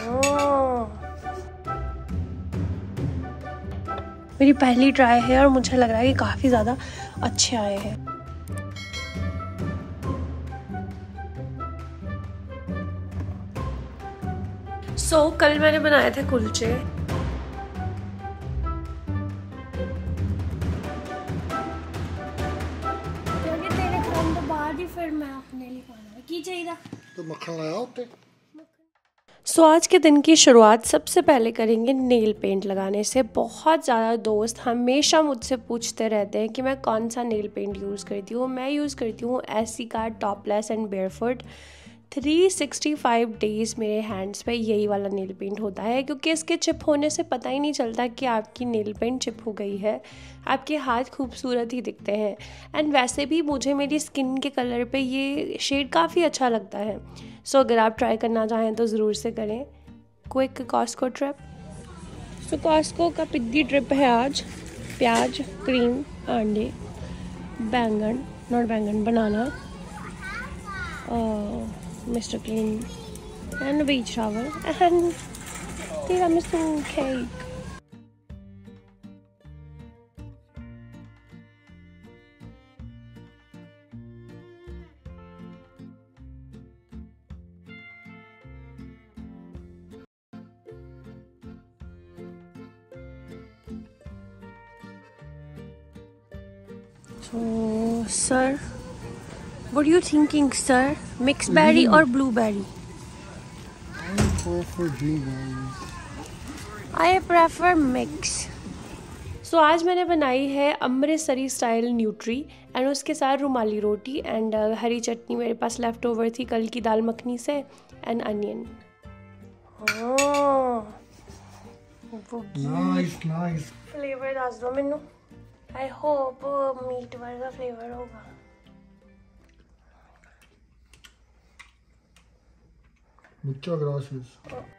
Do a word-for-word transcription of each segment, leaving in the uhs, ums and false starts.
मेरी पहली ट्राई है और मुझे लग रहा है कि काफ़ी ज़्यादा अच्छे आए हैं। सो so, कल मैंने बनाए थे कुलचे। तेरे खाने के बाद ही फिर मैं अपने लिए खाना की चाहिए तो मक्खन लाया होते। सो so, आज के दिन की शुरुआत सबसे पहले करेंगे नेल पेंट लगाने से। बहुत ज़्यादा दोस्त हमेशा मुझसे पूछते रहते हैं कि मैं कौन सा नेल पेंट यूज़ करती हूँ। मैं यूज़ करती हूँ एसी का topless and barefoot. Three sixty five days मेरे हैंड्स पे यही वाला नेल पेंट होता है, क्योंकि इसके चिप होने से पता ही नहीं चलता कि आपकी नेल पेंट चिप हो गई है। आपके हाथ खूबसूरत ही दिखते हैं। एंड वैसे भी मुझे मेरी स्किन के कलर पे ये शेड काफ़ी अच्छा लगता है। सो so, अगर आप ट्राई करना चाहें तो ज़रूर से करें। Quick Costco trip. So Costco का पिद्दी ट्रिप है आज। प्याज, क्रीम, अंडे, बैंगन, नॉट बैंगन, banana, mister clean and beach shower and tiramisu cake. So, sir, what are you thinking, sir? Mixed berry or blueberry? I prefer blueberries. I prefer mix. So, आज मैंने बनाई है अमृतसरी स्टाइल न्यूट्री एंड उसके साथ रुमाली रोटी and uh, हरी चटनी मेरे पास left over थी कल की दाल मखनी से and onion. Nice nice. Flavour दस दो मैनू। आई होप मीट वर्गा फ्लेवर होगा। Muchas gracias.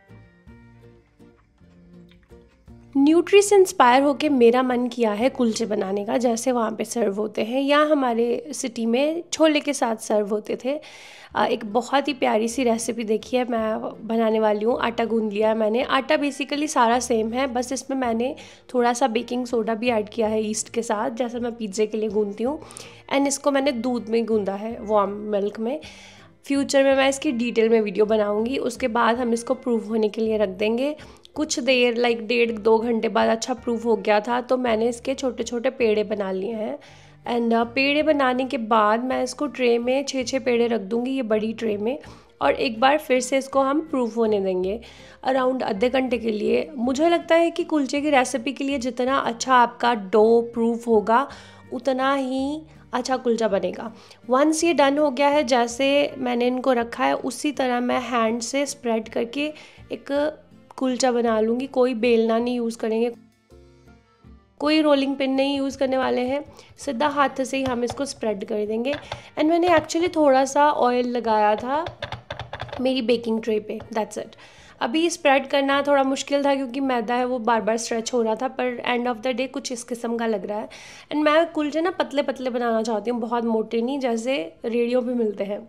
न्यूट्री से इंस्पायर होके मेरा मन किया है कुलचे बनाने का, जैसे वहाँ पे सर्व होते हैं या हमारे सिटी में छोले के साथ सर्व होते थे। एक बहुत ही प्यारी सी रेसिपी देखी है, मैं बनाने वाली हूँ। आटा गूंद लिया है मैंने। आटा बेसिकली सारा सेम है, बस इसमें मैंने थोड़ा सा बेकिंग सोडा भी ऐड किया है ईस्ट के साथ, जैसे मैं पिज़्ज़े के लिए गूंदती हूँ। एंड इसको मैंने दूध में गूंदा है, वार्म मिल्क में। फ्यूचर में मैं इसकी डिटेल में वीडियो बनाऊंगी। उसके बाद हम इसको प्रूव होने के लिए रख देंगे। कुछ देर लाइक डेढ़ दो घंटे बाद अच्छा प्रूव हो गया था, तो मैंने इसके छोटे छोटे पेड़े बना लिए हैं। एंड uh, पेड़े बनाने के बाद मैं इसको ट्रे में छः छः पेड़े रख दूँगी, ये बड़ी ट्रे में, और एक बार फिर से इसको हम प्रूव होने देंगे अराउंड आधे घंटे के लिए। मुझे लगता है कि कुलचे की रेसिपी के लिए जितना अच्छा आपका डो प्रूव होगा उतना ही अच्छा कुलचा बनेगा। वंस ये डन हो गया है, जैसे मैंने इनको रखा है उसी तरह मैं हैंड से स्प्रेड करके एक कुलचा बना लूँगी। कोई बेलना नहीं यूज़ करेंगे, कोई रोलिंग पिन नहीं यूज़ करने वाले हैं, सीधा हाथ से ही हम इसको स्प्रेड कर देंगे। एंड मैंने एक्चुअली थोड़ा सा ऑयल लगाया था मेरी बेकिंग ट्रे पे, दैट्स इट। अभी स्प्रेड करना थोड़ा मुश्किल था क्योंकि मैदा है वो बार बार स्ट्रेच हो रहा था, पर एंड ऑफ द डे कुछ इस किस्म का लग रहा है। एंड मैं कुलचे ना पतले पतले बनाना चाहती हूँ, बहुत मोटे नहीं, जैसे रेडियो पे मिलते हैं।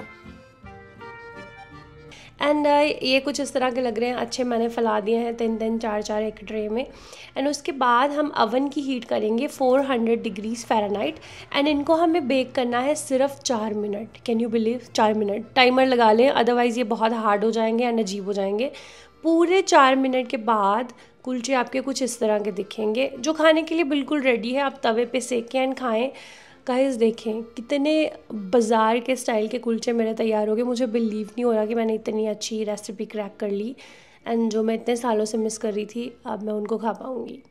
एंड uh, ये कुछ इस तरह के लग रहे हैं। अच्छे मैंने फैला दिए हैं तीन तीन चार चार एक ट्रे में। एंड उसके बाद हम अवन की हीट करेंगे four hundred degrees Fahrenheit. And इनको हमें बेक करना है सिर्फ चार मिनट। Can you believe? चार मिनट टाइमर लगा लें, अदरवाइज़ ये बहुत हार्ड हो जाएंगे एंड अजीब हो जाएंगे। पूरे चार मिनट के बाद कुलचे आपके कुछ इस तरह के दिखेंगे, जो खाने के लिए बिल्कुल रेडी है। आप तवे पे सेकें एंड खाएँ। गाइस देखें कितने बाज़ार के स्टाइल के कुलचे मेरे तैयार हो गए। मुझे बिलीव नहीं हो रहा कि मैंने इतनी अच्छी रेसिपी क्रैक कर ली, एंड जो मैं इतने सालों से मिस कर रही थी अब मैं उनको खा पाऊँगी।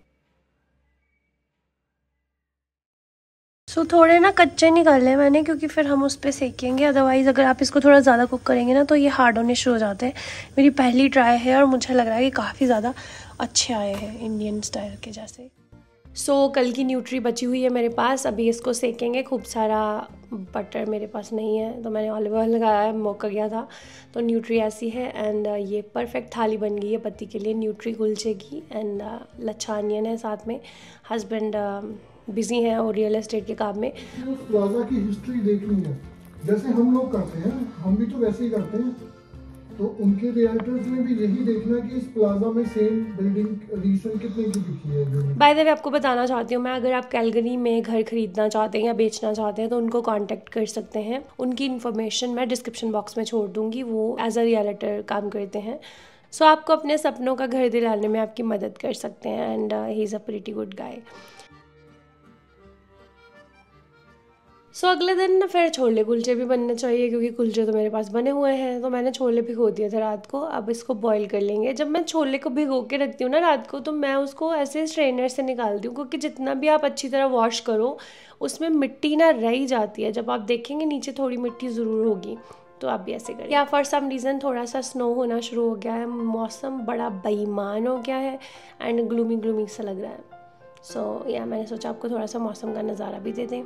सो so, थोड़े ना कच्चे निकाले मैंने, क्योंकि फिर हम उस पर सेकेंगे। अदरवाइज़ अगर आप इसको थोड़ा ज़्यादा कुक करेंगे ना तो ये हार्ड होने शुरू हो जाते हैं। मेरी पहली ट्राई है और मुझे लग रहा है कि काफ़ी ज़्यादा अच्छे आए हैं, इंडियन स्टाइल के जैसे। सो so, कल की न्यूट्री बची हुई है मेरे पास, अभी इसको सेकेंगे। खूब सारा बटर मेरे पास नहीं है तो मैंने ऑलिव ऑयल लगाया है, मौका गया था। तो न्यूट्री ऐसी है। एंड ये परफेक्ट थाली बन गई है पति के लिए न्यूट्री कुलचे की। एंड लच्छा अनियन है साथ में। हस्बैंड बिजी हैं और रियल एस्टेट के काम में। प्लाजा की हिस्ट्री देखनी है, जैसे हम लोग करते हैं हम भी तो वैसे ही करते हैं। तो उनके रियल्टर्स ने भी यही देखना कि इस प्लाजा में सेम बिल्डिंग रीसेंट कितने की बिकी है। बाय द वे आपको बताना चाहती हूँ मैं, अगर आप कैलगरी में घर खरीदना चाहते हैं या बेचना चाहते हैं तो उनको कांटेक्ट कर सकते हैं। उनकी इन्फॉर्मेशन मैं डिस्क्रिप्शन बॉक्स में छोड़ दूँगी। वो एज अ रियल्टर काम करते हैं, सो so, आपको अपने सपनों का घर दिलाने में आपकी मदद कर सकते हैं। And he is a pretty good guy. So so, अगले दिन ना फिर छोले कुलचे भी बनने चाहिए, क्योंकि कुलचे तो मेरे पास बने हुए हैं। तो मैंने छोले भिगो दिए थे रात को, अब इसको बॉईल कर लेंगे। जब मैं छोले को भिगो के रखती हूँ ना रात को, तो मैं उसको ऐसे स्ट्रेनर से निकालती हूँ, क्योंकि जितना भी आप अच्छी तरह वॉश करो उसमें मिट्टी ना रह ही जाती है। जब आप देखेंगे नीचे थोड़ी मिट्टी ज़रूर होगी, तो आप भी ऐसे करें। या फॉर सम रीज़न थोड़ा सा स्नो होना शुरू हो गया है, मौसम बड़ा बेईमान हो गया है एंड ग्लूमी ग्लूमी सा लग रहा है। सो so, या मैंने सोचा आपको थोड़ा सा मौसम का नज़ारा भी दे दें।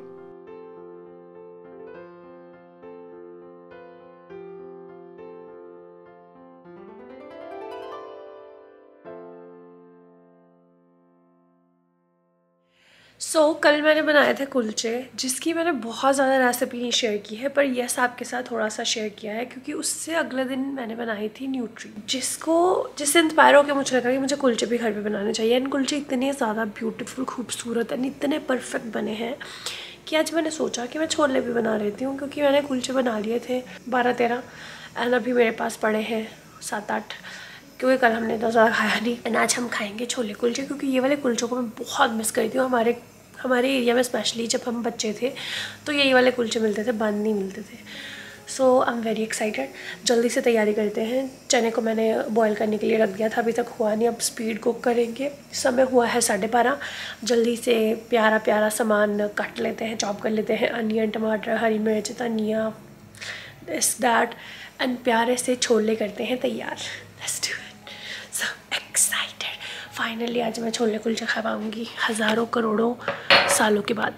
सो so, कल मैंने बनाए थे कुलचे, जिसकी मैंने बहुत ज़्यादा रेसिपी नहीं शेयर की है, पर यस आपके साथ थोड़ा सा शेयर किया है, क्योंकि उससे अगले दिन मैंने बनाई थी न्यूट्री, जिसको जिससे इंस्पायर होकर मुझे लगा कि मुझे कुलचे भी घर पे बनाने चाहिए। एंड कुलचे इतने ज़्यादा ब्यूटीफुल, खूबसूरत एंड इतने परफेक्ट बने हैं कि आज मैंने सोचा कि मैं छोले भी बना लेती हूँ, क्योंकि मैंने कुलचे बना लिए थे बारह तेरह एंड अभी मेरे पास पड़े हैं सात आठ, क्योंकि कल हमने इतना ज़्यादा खाया नहीं। एंड आज हम खाएंगे छोले कुलचे, क्योंकि ये वाले कुलचों को मैं बहुत मिस करती हूँ। हमारे हमारे एरिया में स्पेशली जब हम बच्चे थे तो यही वाले कुलचे मिलते थे, बंद नहीं मिलते थे। So I am very excited. जल्दी से तैयारी करते हैं। चने को मैंने बॉईल करने के लिए रख दिया था, अभी तक हुआ नहीं, अब स्पीड कुक करेंगे। समय हुआ है साढ़े बारह। जल्दी से प्यारा प्यारा सामान काट लेते हैं, चॉप कर लेते हैं। अनियन, टमाटर, हरी मिर्च, धनिया, दिस दैट, एंड प्यारे से छोले करते हैं तैयार। Let's do it. So excited. Finally आज मैं छोले कुलचे खा पाऊँगी हज़ारों करोड़ों सालों के बाद।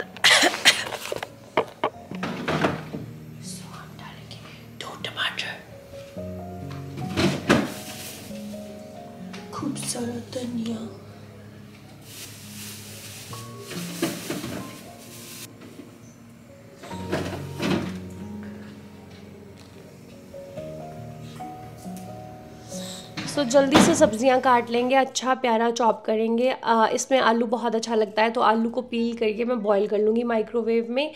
so, हम डालेंगे दो टमाटर, खूब सारा धनिया, सो so, जल्दी से सब्जियां काट लेंगे, अच्छा प्यारा चॉप करेंगे। आ, इसमें आलू बहुत अच्छा लगता है, तो आलू को पील करके मैं बॉईल कर लूँगी माइक्रोवेव में।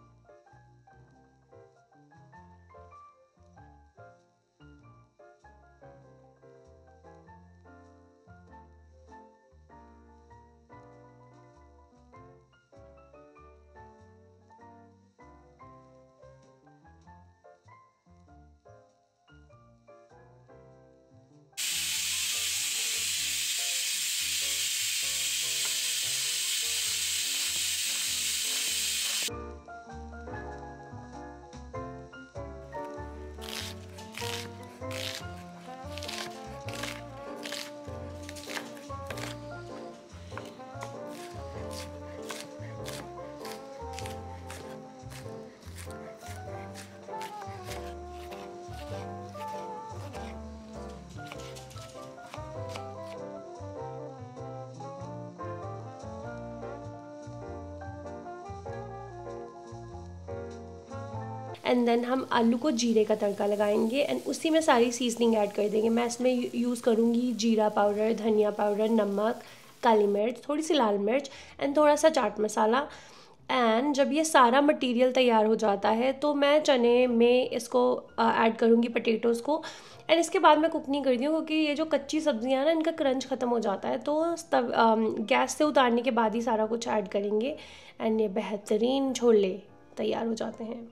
एंड देन हम आलू को जीरे का तड़का लगाएंगे एंड उसी में सारी सीजनिंग ऐड कर देंगे। मैं इसमें यूज़ करूँगी जीरा पाउडर, धनिया पाउडर, नमक, काली मिर्च, थोड़ी सी लाल मिर्च एंड थोड़ा सा चाट मसाला। एंड जब ये सारा मटेरियल तैयार हो जाता है तो मैं चने में इसको ऐड करूँगी, पटेटोज़ को। एंड इसके बाद मैं कुक नहीं करती हूँ, क्योंकि ये जो कच्ची सब्जियाँ ना, इनका क्रंच ख़त्म हो जाता है, तो तब गैस से उतारने के बाद ही सारा कुछ ऐड करेंगे एंड ये बेहतरीन छोले तैयार हो जाते हैं।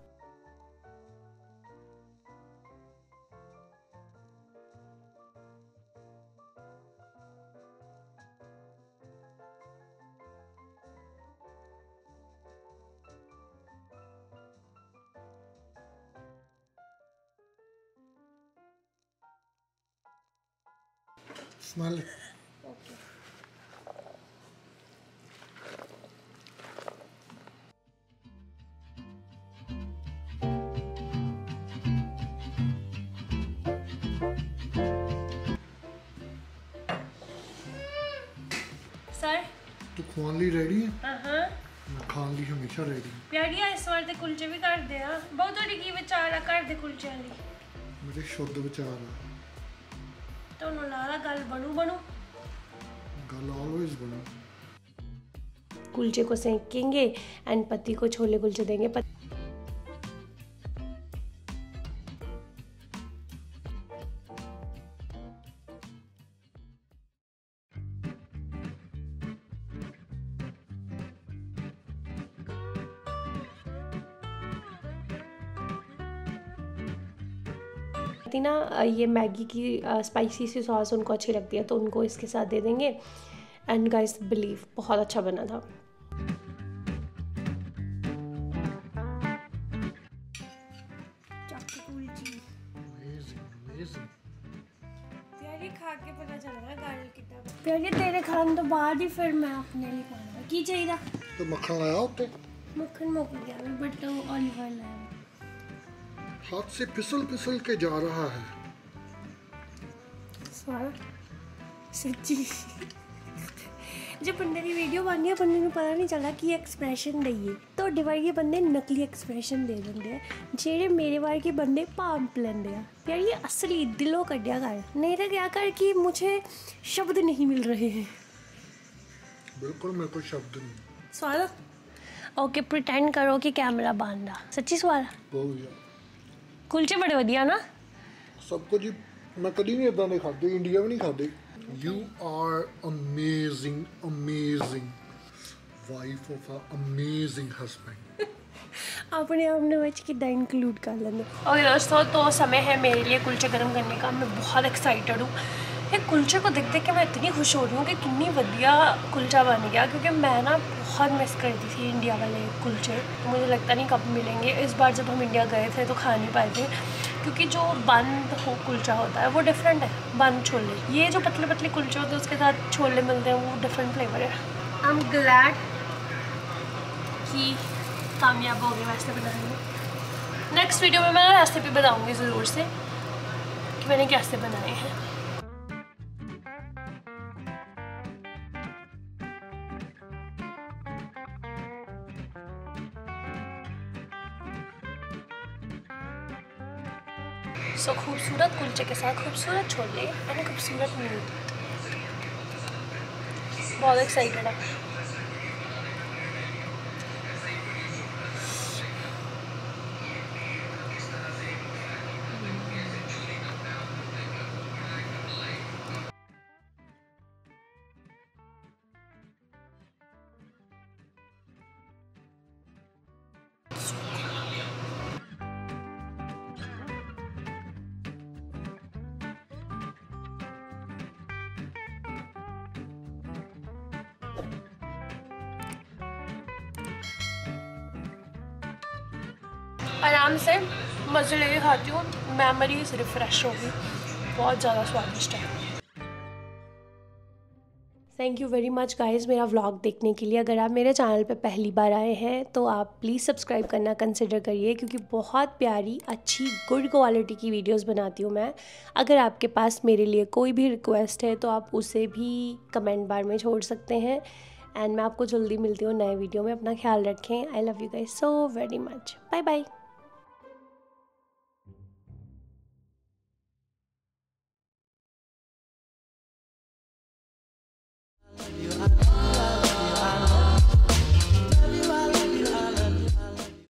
Smell it. सर तू खान ली रेडी है? हाँ, मैं खान ली हमेशा रेडी। प्यारिया इस बार ते कुलचे भी कर दे। हाँ बहुत थोड़ी की विचारा कर दे कुलचे वाली। मेरे शुद्ध विचार तो नाला गल बनू बनू गल ऑलवेज बनू। कुलचे को सेकेंगे एंड पति को छोले कुलचे देंगे। पति ना ये मैगी की स्पाइसी सी सॉस उनको अच्छी लगती है तो उनको इसके साथ दे देंगे। एंड गाइस बिलीव बहुत अच्छा बना था। खा के पता चला गाल कितना प्यारे तेरे खान तो बाद ही फिर मैं अपने लिए खाना की चाहिए तो मक्खन लाया होते मक्खन मुक गया बट ऑलिव ऑयल लाया हाथ से फिसल फिसल के जा रहा है। सच्ची जब बंदे की वीडियो बननी है बंदे को पता नहीं चला कि एक्सप्रैशन दईए तो डिवाइड बंदे नकली एक्सप्रैशन दे देंगे जेड़े मेरे बार के बंदे पांप लेंदे हैं। यार ये असली दिलों कटिया कर नहीं तो क्या कर कि मुझे शब्द नहीं मिल रहे हैं। बिल्कुल मेरे को शब्द नहीं। सवाल ओके प्रिटेंड करो कि कैमरा बांधा। सच्ची सवाल कुलचे बड़े वधिया ना सब कुछ ही मैं कभी नहीं इदां दे खादे इंडिया में नहीं खादे। You are amazing, amazing wife of an amazing husband. अपने आपने बच कितना इंक्लूड कर लेंगे। ओके दोस्तों तो समय है मेरे लिए कुलचे गर्म करने का। मैं बहुत एक्साइटेड हूँ। ये कुलचे को देख देख के मैं इतनी खुश हो रही हूँ कि कितनी वधिया कुलचा बन गया क्योंकि मैं ना बहुत मिस करती थी इंडिया वाले कुलचे। तो मुझे लगता नहीं कब मिलेंगे। इस बार जब हम इंडिया गए थे तो खा नहीं पाए थे क्योंकि जो बंद हो कुलचा होता है वो डिफरेंट है। बंद छोले ये जो पतले पतले कुलचे होते हैं उसके साथ छोले मिलते हैं वो डिफरेंट फ्लेवर है। आई एम ग्लैड कि कामयाब हो गए वैसे बनाने में। नेक्स्ट वीडियो में मैं रेसिपी बताऊंगी ज़रूर से कि मैंने कैसे बनाए हैं। सो so, खूबसूरत कुलचे के साथ खूबसूरत छोले और खूबसूरत मीट। बहुत एक्साइटेड है। आराम से मज़े लेके खाती हूँ। मेमोरीज रिफ़्रेश होगी। बहुत ज़्यादा स्वादिष्ट है। Thank you very much guys मेरा व्लॉग देखने के लिए। अगर आप मेरे चैनल पे पहली बार आए हैं तो आप प्लीज़ सब्सक्राइब करना कंसिडर करिए क्योंकि बहुत प्यारी अच्छी गुड क्वालिटी की वीडियोस बनाती हूँ मैं। अगर आपके पास मेरे लिए कोई भी रिक्वेस्ट है तो आप उसे भी कमेंट बार में छोड़ सकते हैं। एंड मैं आपको जल्दी मिलती हूँ नए वीडियो में। अपना ख्याल रखें। I love you guys so very much. Bye bye.